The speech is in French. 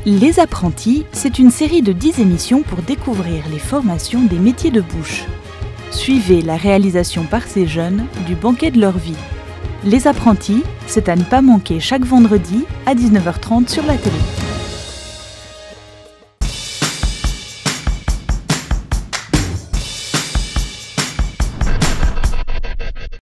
Les Apprentis, c'est une série de 10 émissions pour découvrir les formations des métiers de bouche. Suivez la réalisation par ces jeunes du banquet de leur vie. Les Apprentis, c'est à ne pas manquer chaque vendredi à 19h30 sur la télé.